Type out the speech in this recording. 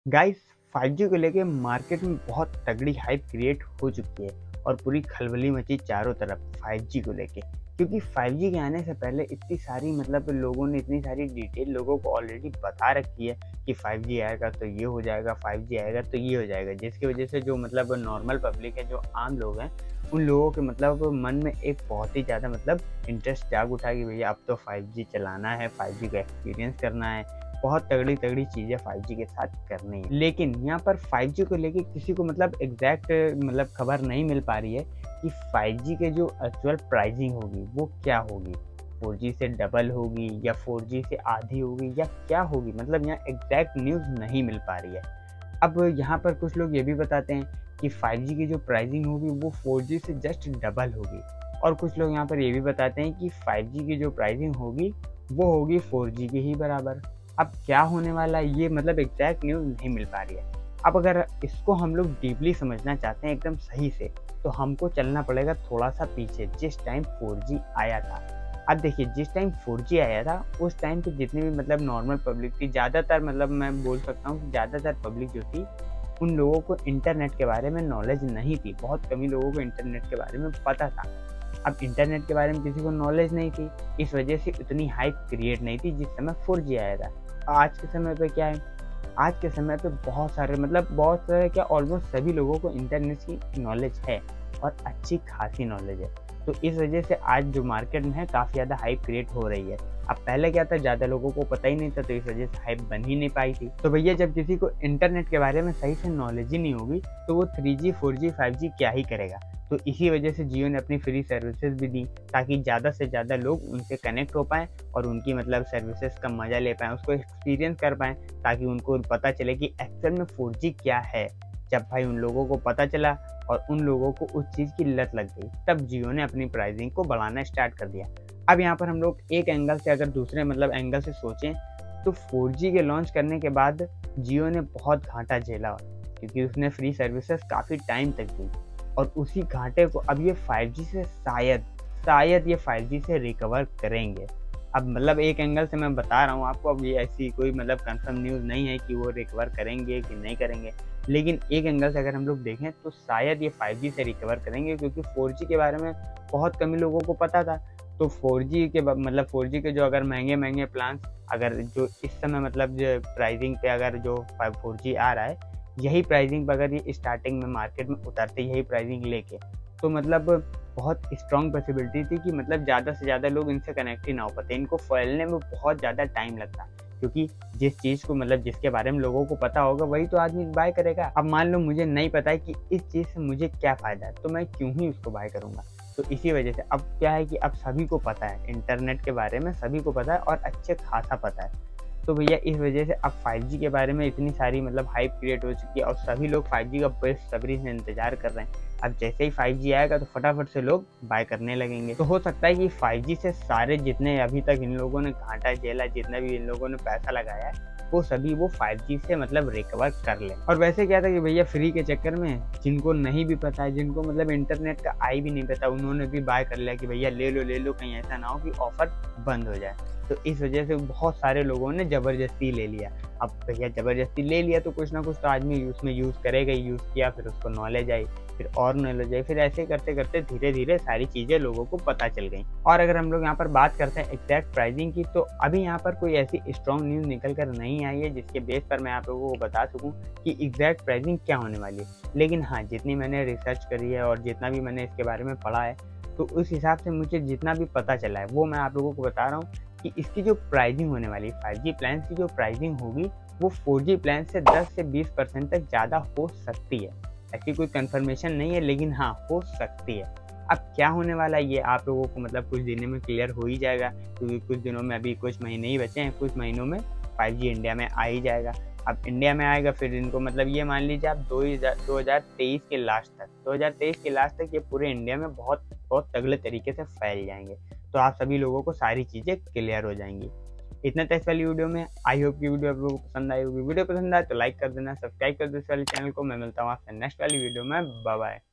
Guys 5G को लेके market में बहुत तगड़ी हाइप क्रिएट हो चुकी है और पूरी खलबली मची चारों तरफ 5G को लेके। क्योंकि 5G के आने से पहले इतनी सारी लोगों ने इतनी सारी डिटेल लोगों को ऑलरेडी बता रखी है कि 5G आएगा तो ये हो जाएगा, 5G आएगा तो ये हो जाएगा, जिसकी वजह से जो नॉर्मल पब्लिक है, जो आम लोग हैं, उन लोगों के मन में एक बहुत ही ज़्यादा इंटरेस्ट जाग उठा कि भैया अब तो 5G चलाना है, 5G का एक्सपीरियंस करना है, बहुत तगड़ी चीज़ें 5G के साथ करनी है। लेकिन यहाँ पर 5G को लेके किसी को एग्जैक्ट खबर नहीं मिल पा रही है कि 5G के जो एक्चुअल प्राइसिंग होगी वो क्या होगी। 4G से डबल होगी या 4G से आधी होगी या क्या होगी, यहाँ एग्जैक्ट न्यूज़ नहीं मिल पा रही है। अब यहाँ पर कुछ लोग ये भी बताते हैं कि 5G की जो प्राइसिंग होगी वो 4G से जस्ट डबल होगी, और कुछ लोग यहाँ पर ये भी बताते हैं कि 5G की जो प्राइसिंग होगी वो होगी 4G के ही बराबर। अब क्या होने वाला है ये एग्जैक्ट न्यूज़ नहीं मिल पा रही है। अब अगर इसको हम लोग डीपली समझना चाहते हैं एकदम सही से, तो हमको चलना पड़ेगा थोड़ा सा पीछे, जिस टाइम 4G आया था। अब देखिए, जिस टाइम 4G आया था उस टाइम पे जितनी भी नॉर्मल पब्लिक थी, ज़्यादातर मैं बोल सकता हूँ कि ज़्यादातर पब्लिक जो थी, उन लोगों को इंटरनेट के बारे में नॉलेज नहीं थी। बहुत कम ही लोगों को इंटरनेट के बारे में पता था। अब इंटरनेट के बारे में किसी को नॉलेज नहीं थी, इस वजह से उतनी हाइप क्रिएट नहीं थी जिस समय 4G आया था। आज के समय पे क्या है, आज के समय पे बहुत सारे क्या ऑलमोस्ट सभी लोगों को इंटरनेट की नॉलेज है और अच्छी खासी नॉलेज है। तो इस वजह से आज जो मार्केट में है काफ़ी ज़्यादा हाइप क्रिएट हो रही है। अब पहले क्या था, ज़्यादा लोगों को पता ही नहीं था, तो इस वजह से हाइप बन ही नहीं पाई थी। तो भैया जब किसी को इंटरनेट के बारे में सही से नॉलेज ही नहीं होगी तो वो 3G 4G 5G क्या ही करेगा। तो इसी वजह से जियो ने अपनी फ्री सर्विसेज भी दी ताकि ज़्यादा से ज़्यादा लोग उनसे कनेक्ट हो पाएँ और उनकी सर्विसेज का मज़ा ले पाएँ, उसको एक्सपीरियंस कर पाएँ, ताकि उनको पता चले कि एक्चुअल में 4G क्या है। जब भाई उन लोगों को पता चला और उन लोगों को उस चीज़ की लत लग गई, तब जियो ने अपनी प्राइसिंग को बढ़ाना स्टार्ट कर दिया। अब यहाँ पर हम लोग एक एंगल से अगर दूसरे एंगल से सोचें, तो 4G के लॉन्च करने के बाद जियो ने बहुत घाटा झेला, क्योंकि उसने फ्री सर्विसेज काफ़ी टाइम तक दी, और उसी घाटे को अब ये 5G से शायद ये 5G से रिकवर करेंगे। अब एक एंगल से मैं बता रहा हूँ आपको, अब ये ऐसी कोई कंफर्म न्यूज़ नहीं है कि वो रिकवर करेंगे कि नहीं करेंगे, लेकिन एक एंगल से अगर हम लोग देखें तो शायद ये 5G से रिकवर करेंगे, क्योंकि 4G के बारे में बहुत कम ही लोगों को पता था। तो 4G के 4G के जो अगर महंगे प्लान्स, अगर जो इस समय जो प्राइसिंग पे अगर जो 4G आ रहा है, यही प्राइसिंग पर अगर ये स्टार्टिंग में मार्केट में उतरते यही प्राइसिंग लेके, तो बहुत स्ट्रॉन्ग पॉसिबिलिटी थी कि ज़्यादा से ज़्यादा लोग इनसे कनेक्ट ही ना हो पाते, इनको फैलने में बहुत ज़्यादा टाइम लगता, क्योंकि जिस चीज़ को जिसके बारे में लोगों को पता होगा वही तो आदमी बाय करेगा। अब मान लो मुझे नहीं पता है कि इस चीज़ से मुझे क्या फ़ायदा है, तो मैं क्यों ही उसको बाय करूँगा। तो इसी वजह से अब क्या है कि अब सभी को पता है, इंटरनेट के बारे में सभी को पता है और अच्छे खासा पता है। तो भैया इस वजह से अब 5G के बारे में इतनी सारी हाइप क्रिएट हो चुकी है और सभी लोग 5G का बेसब्री से इंतजार कर रहे हैं। अब जैसे ही 5G आएगा तो फटाफट से लोग बाय करने लगेंगे। तो हो सकता है कि 5G से सारे जितने अभी तक इन लोगों ने घाटा झेला, जितना भी इन लोगों ने पैसा लगाया है, वो सभी वो 5G से रिकवर कर लें। और वैसे क्या था कि भैया फ्री के चक्कर में जिनको नहीं भी पता है, जिनको इंटरनेट का आई भी नहीं पता, उन्होंने भी बाय कर लिया कि भैया ले लो, कहीं ऐसा ना हो कि ऑफर बंद हो जाए। तो इस वजह से बहुत सारे लोगों ने ज़बरदस्ती ले लिया। अब भैया ज़बरदस्ती ले लिया तो कुछ ना कुछ तो आदमी उसमें यूज़ करेगा ही, यूज़ किया, फिर उसको नॉलेज आई, फिर और नॉलेज आई, फिर ऐसे करते करते धीरे धीरे सारी चीज़ें लोगों को पता चल गई। और अगर हम लोग यहाँ पर बात करते हैं एग्जैक्ट प्राइसिंग की, तो अभी यहाँ पर कोई ऐसी स्ट्रॉन्ग न्यूज़ निकल कर नहीं आई है जिसके बेस पर मैं आप लोगों को बता सकूँ कि एग्जैक्ट प्राइसिंग क्या होने वाली है। लेकिन हाँ, जितनी मैंने रिसर्च करी है और जितना भी मैंने इसके बारे में पढ़ा है, तो उस हिसाब से मुझे जितना भी पता चला है वो मैं आप लोगों को बता रहा हूँ कि इसकी जो प्राइसिंग होने वाली है, 5G प्लान की जो प्राइसिंग होगी वो 4G प्लान से 10 से 20% तक ज़्यादा हो सकती है। ऐसी कोई कंफर्मेशन नहीं है, लेकिन हाँ हो सकती है। अब क्या होने वाला है ये आप लोगों को कुछ दिनों में क्लियर हो ही जाएगा, क्योंकि कुछ दिनों में, अभी कुछ महीने ही बचे हैं, कुछ महीनों में 5G इंडिया में आ ही जाएगा। अब इंडिया में आएगा, फिर इनको ये मान लीजिए आप 2023 के लास्ट तक ये पूरे इंडिया में बहुत तगड़े तरीके से फैल जाएंगे। तो आप सभी लोगों को सारी चीज़ें क्लियर हो जाएंगी। इतना था इस वाली वीडियो में। आई होप की वीडियो आप लोगों को पसंद आई होगी। वीडियो पसंद आए तो लाइक कर देना, सब्सक्राइब कर दो इस वाले चैनल को। मैं मिलता हूँ आपसे नेक्स्ट वाली वीडियो में। Bye bye.